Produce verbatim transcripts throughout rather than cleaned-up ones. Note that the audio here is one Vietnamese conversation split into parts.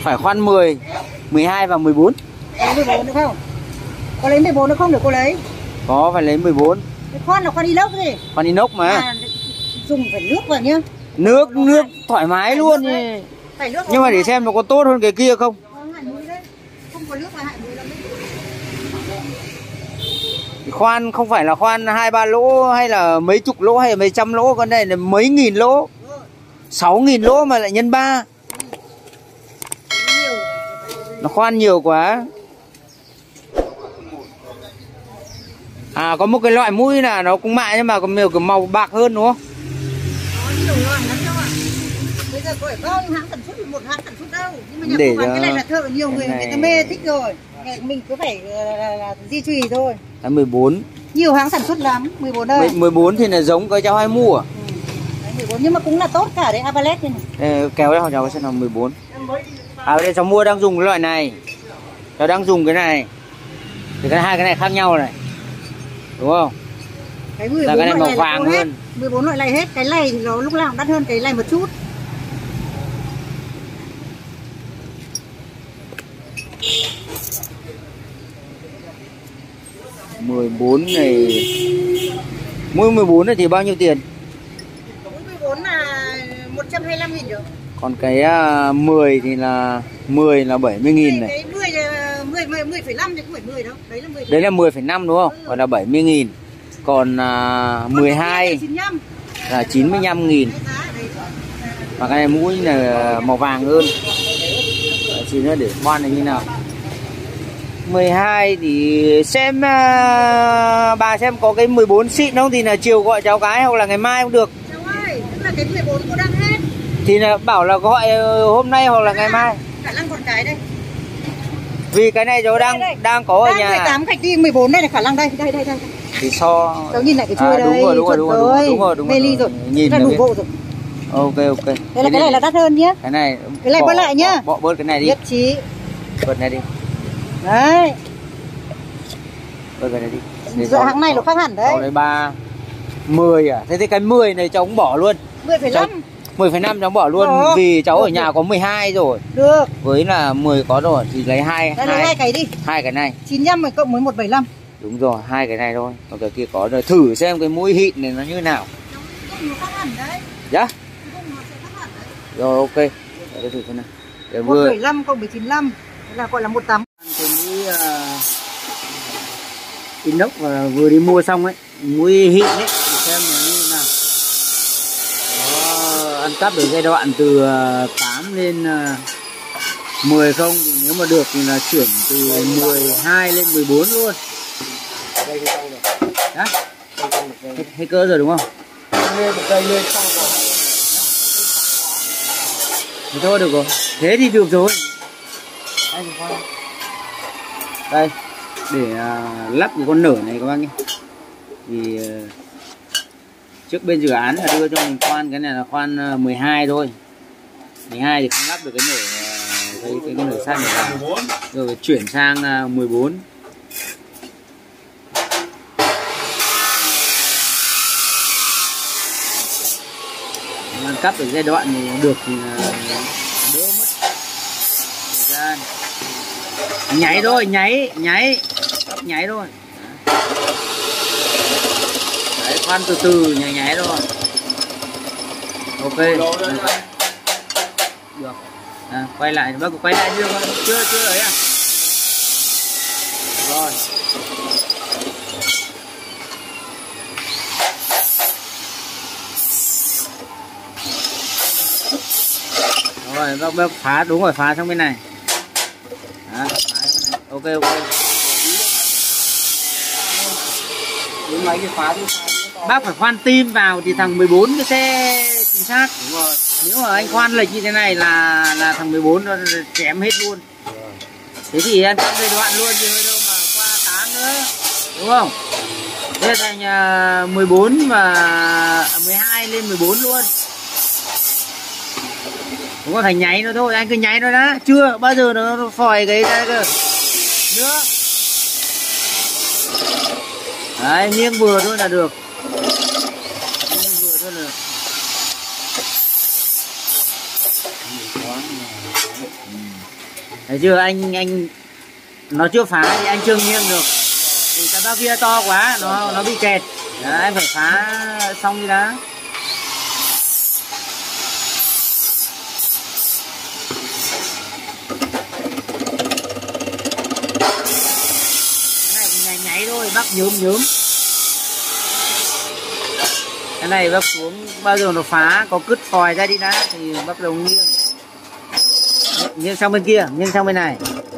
Phải khoan mười, mười hai và mười bốn. Lấy mười bốn được không? Có lấy mười bốn được không để cô lấy? Có, phải lấy mười bốn. Cái khoan là khoan inox gì? Khoan inox mà. À, dùng phải nước vào nhá. Nước, nước thoải mái luôn đi. Phải nước. Nhưng mà để xem nó có tốt hơn cái kia không? Không có nước là hại mũi lắm. Khoan không phải là khoan hai ba lỗ hay là mấy chục lỗ hay là mấy trăm lỗ, con này là mấy nghìn lỗ. Sáu nghìn lỗ mà lại nhân ba. Nó khoan nhiều quá. À có một cái loại mũi là nó cũng mại nhưng mà có nhiều cái màu bạc hơn đúng không? Có nhiều loại lắm đâu ạ. Bây giờ có phải bao nhiêu hãng sản xuất, một hãng sản xuất đâu. Nhưng mà nhà để của cho... cái này là thợ nhiều người này... người ta mê thích rồi. Mình cứ phải là, là, là duy trì thôi. Là mười bốn. Nhiều hãng sản xuất lắm, mười bốn đây. mười bốn thì là giống cái cháu hay mua à? Ừ. Đấy, mười bốn nhưng mà cũng là tốt cả đấy, Avalet này. Ê, kéo ra cháu xem nào mười bốn. À đây cháu mua đang dùng cái loại này. Cháu đang dùng cái này. Thì cái hai cái này khác nhau này. Đúng không? Cái mười bốn là cái này màu này vàng hơn. mười bốn loại này hết, cái này thì nó lúc nào cũng đắt hơn cái này một chút. mười bốn này. Mỗi mười bốn này thì bao nhiêu tiền? mười bốn là một trăm hai mươi lăm nghìn được. Còn cái uh, mười thì là mười là bảy mươi nghìn này. Cái mười là mười mười mười phẩy năm chứ không phải mười đâu. Đấy là mười. Đấy là mười phẩy năm đúng không? Ừ. Còn là bảy mươi nghìn. Còn uh, mười hai là chín mươi lăm nghìn. Và cái này mũi là màu vàng hơn. Đấy, chỉ nữa để khoan này như nào. mười hai thì xem uh, bà xem có cái mười bốn xịn không thì là chiều gọi cháu cái hoặc là ngày mai cũng được. Cháu ơi, tức là cái mười bốn cô đang hết. Thì là bảo là gọi hôm nay hoặc là ngày mai. Khả năng còn cái đây. Vì cái này cháu đang đây. đang có ở nhà. mười tám gạch đi mười bốn đây là khả năng đây, đây đây đây. Thì so cháu nhìn lại cái chuôi à, đây. Đúng rồi, đúng rồi, đúng rồi, đúng rồi, đúng rồi, đúng rồi. Meli rồi. Nhìn là đủ bộ rồi. Ok ok. Đây là cái, cái này là đắt hơn nhá. Cái này cái này bớt lại nhá. Bỏ, bỏ bớt cái này đi. Nhất trí. Bớt này đi. Đấy. Bớt cái này đi. Dạ hãng này nó khác hẳn đấy. Đây ba mười à? Thế thì cái mười này cháu cũng bỏ luôn. mười phẩy năm. mười phẩy năm cháu bỏ luôn. Được. Vì cháu được, ở nhà được. Có mười hai rồi. Được. Với là mười có rồi thì lấy hai. Đây, lấy hai cái đi. Hai cái này. chín mươi lăm mới cộng với một trăm bảy mươi lăm. Đúng rồi, hai cái này thôi. Còn cái kia có rồi. Thử xem cái mũi hịn này nó như nào. Nó khác hẳn đấy. Dạ? Rồi ok. Để thử xem nào. Để vừa một trăm bảy mươi lăm cộng với chín mươi lăm là gọi là một tám. Cái mũi uh, inox và vừa đi mua xong ấy, mũi hịn ấy, để xem nó như thế nào. Đó, ăn cắp được giai đoạn từ uh, tám lên uh, mười không, thì nếu mà được thì là chuyển từ mười hai lên mười bốn luôn. Đây thì xong rồi. Đó. Hết, hết cỡ rồi đúng không? Lên một cây lên xong rồi. Thế thôi được rồi. Thế thì được rồi. Đây để uh, lắp cái con nở này các bác nhé. Vì uh, trước bên dự án là đưa cho mình khoan cái này là khoan uh, mười hai thôi. mười hai thì không lắp được cái nở uh, cái, cái, cái nở sắt này vào. Rồi chuyển sang uh, mười bốn. Ăn cắp được giai đoạn thì được thì uh, đỡ mất thời gian. Nháy thôi, nháy, nháy, nháy thôi. Đấy, khoan từ từ, nháy nháy thôi. Ok. Được. À, quay lại, bác quay lại chưa? Chưa, chưa ấy à? Rồi. Rồi, bác, bác phá, đúng rồi, phá sang bên này. Đó, ok ok. Bác phải khoan tim vào thì thằng mười bốn cái xe chính xác. Đúng rồi. Nếu mà anh khoan lệch như thế này là là thằng mười bốn nó chém hết luôn. Thế thì anh cắt giai đoạn luôn chứ đâu mà qua tám nữa. Đúng không? Thế là thành mười bốn và mười hai lên mười bốn luôn. Đúng rồi, thành nháy nó thôi, anh cứ nháy nó đã. Chưa bao giờ nó phòi cái ra cơ. Nữa. Đấy, nghiêng vừa thôi là được. Nghiêng vừa thôi là được. Thấy chưa anh anh nó chưa phá thì anh chưa nghiêng được, thì cái bác kia to quá nó nó bị kẹt. Đấy, anh phải phá xong đi đã. Cái này nháy nháy thôi bác, nhớm nhớm. Cái này bác xuống bao giờ nó phá có cứt phòi ra đi đã thì bắt đầu nghiêng. Nghiêng sang bên kia, nghiêng sang bên này.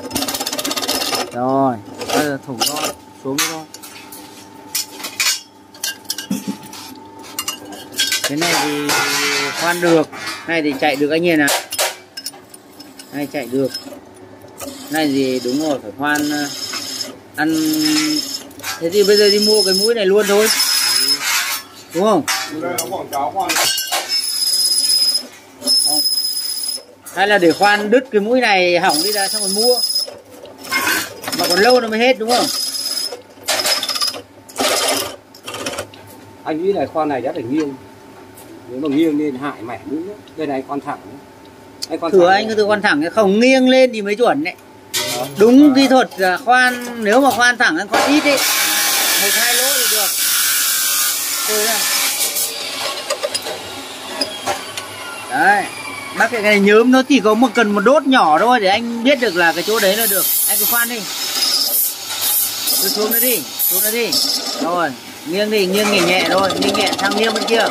Rồi, bây giờ thủng thôi, xuống thôi. Cái này thì khoan được, này thì chạy được anh nhìn nào. Này chạy được. Này thì đúng rồi, phải khoan ăn. Thế thì bây giờ đi mua cái mũi này luôn thôi. Đúng không? Không. Hay là để khoan đứt cái mũi này hỏng đi ra xong rồi mua. Mà còn lâu nó mới hết đúng không? Anh nghĩ là khoan này rất là nghiêng. Nếu mà nghiêng lên hại mẻ mũi. Đây này khoan thẳng. Anh khoan thử anh cứ thử khoan thẳng, không nghiêng lên thì mới chuẩn đấy. À, đúng à. Kỹ thuật là khoan, nếu mà khoan thẳng anh khoan ít ấy, một hai lỗ thì được. Thôi nha. Đấy, bác cái này nhớm nó chỉ có một cần một đốt nhỏ thôi để anh biết được là cái chỗ đấy là được. Anh cứ khoan đi. Cứ xuống nữa đi, xuống nữa đi. Rồi, nghiêng đi, nghiêng nhẹ nhẹ thôi, nghiêng nhẹ sang nghiêng bên kia.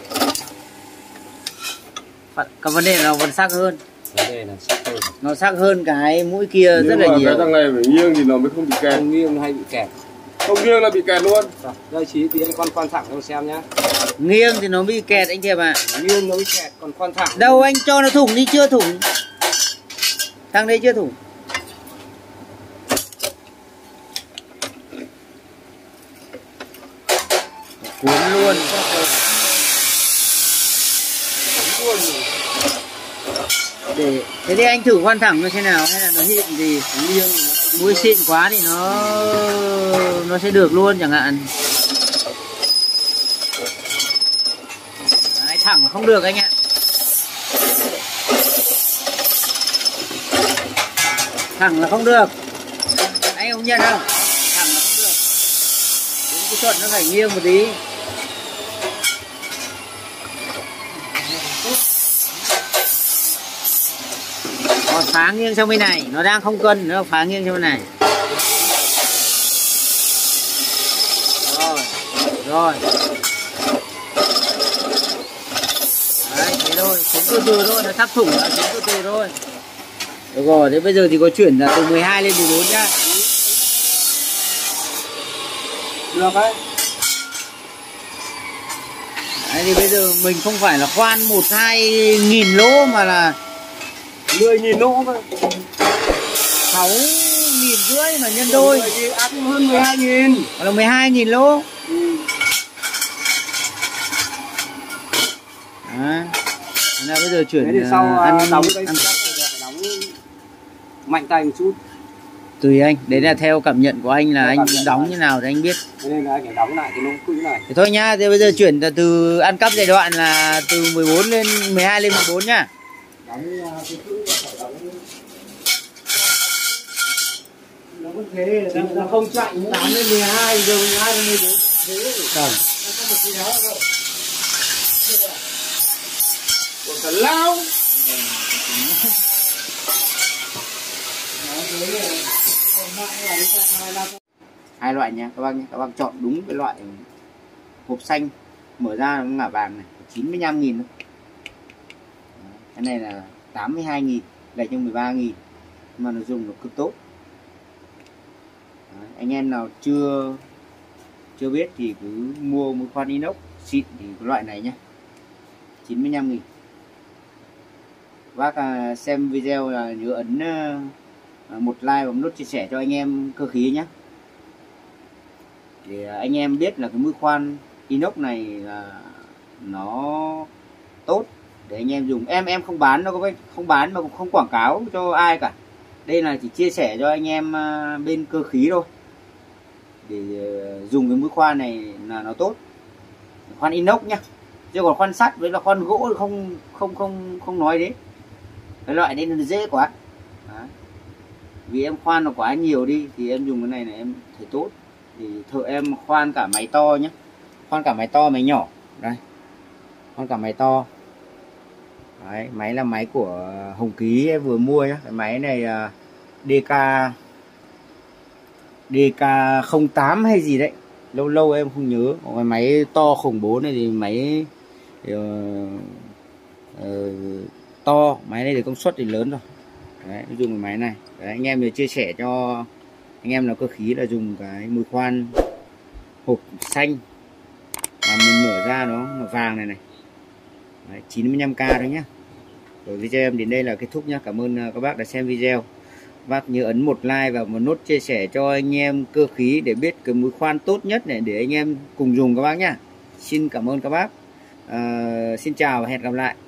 Cái vấn đề là nó vẫn sắc hơn. Vấn đề là sắc hơn. Nó sắc hơn cái mũi kia nhưng rất là nhiều. Cái thằng này phải nghiêng thì nó mới không bị kẹt. Không nghiêng hay bị kẹt. Không nghiêng là bị kẹt luôn. Đây Chí tí con khoan thẳng cho xem nhá. Nghiêng thì nó bị kẹt anh Thiệp ạ. À. Nghiêng nó bị kẹt, còn khoan thẳng. Đâu anh cho nó thủng đi, chưa thủng. Thằng đấy chưa thủng. Cuốn luôn. Để thế thì anh thử khoan thẳng nó thế nào, hay là nó hiện gì nghiêng mũi xịn quá thì nó nó sẽ được luôn chẳng hạn. Đấy, thẳng là không được anh ạ. Thẳng là không được. Anh không nhận không? Thẳng là không được. Đúng kỹ thuật nó phải nghiêng một tí. Còn phá nghiêng sang bên này, nó đang không cân, nó phá nghiêng sang bên này. Rồi, rồi. Đấy, thế thôi, xuống từ từ thôi, nó sắp thủng rồi, xuống từ từ thôi. Được rồi, thế bây giờ thì có chuyển là từ mười hai lên mười bốn nhá. Được đấy. Đấy thì bây giờ mình không phải là khoan một hai nghìn lỗ mà là mười nghìn lỗ thôi. sáu nghìn rưỡi mà nhân đôi. Áp hơn mười hai nghìn. Là mười hai nghìn lỗ. Ừ. À, thế là bây giờ chuyển. Thế thì sau ăn, đóng ăn, ăn, đóng mạnh tay một chút. Tùy anh, đấy là theo cảm nhận của anh là anh đóng như nào thì anh biết. Thế nên là anh phải đóng lại cái lỗ cũ này. Thế thôi nhá, thế bây giờ chuyển từ, từ ăn cắp giai đoạn là từ mười bốn lên mười hai lên mười bốn nhá. Đóng cái cũ là phải đóng. Nó vẫn thế, nó không chạy tám lên mười hai, giờ mười hai lên mười bốn. Thế rồi. Nó có một cái đó rồi. Còn cả lao. Hai loại nha các bác nhé, các bác chọn đúng cái loại hộp xanh mở ra nó ngả vàng này, chín mươi lăm nghìn thôi. Cái này là tám mươi hai nghìn, lại cho mười ba nghìn, mà nó dùng nó cực tốt. Đấy, anh em nào chưa chưa biết thì cứ mua một khoan inox xịn thì cái loại này nhé, chín mươi lăm nghìn. Bác xem video là nhớ ấn một like và một nút chia sẻ cho anh em cơ khí nhé, để anh em biết là cái mũi khoan inox này là nó tốt để anh em dùng. Em em không bán đâu, không bán mà cũng không quảng cáo cho ai cả. Đây là chỉ chia sẻ cho anh em bên cơ khí thôi, để dùng cái mũi khoan này là nó tốt. Khoan inox nhá, chứ còn khoan sắt với là khoan gỗ thì không không không không nói đến. Cái loại đấy nó dễ quá. Đó. vì em khoan nó quá nhiều đi thì em dùng cái này này em thấy tốt. Thì thợ em khoan cả máy to nhé, khoan cả máy to máy nhỏ đây, khoan cả máy to. Đấy, máy là máy của Hồng Ký em vừa mua nhá. Cái máy này uh, đê ca đê ca không tám hay gì đấy, lâu lâu em không nhớ. Còn cái máy to khủng bố này thì máy thì, uh, uh, to, máy này thì công suất thì lớn rồi. Đấy, dùng cái máy này. Đấy, anh em thì chia sẻ cho anh em là cơ khí là dùng cái mũi khoan hộp xanh mà mình mở ra nó là vàng này này. Đấy, chín mươi lăm k thôi nhá. Rồi video em đến đây là kết thúc nhá. Cảm ơn các bác đã xem video. Bác nhớ ấn một like và một nút chia sẻ cho anh em cơ khí để biết cái mũi khoan tốt nhất này để anh em cùng dùng các bác nhá. Xin cảm ơn các bác. À, xin chào và hẹn gặp lại.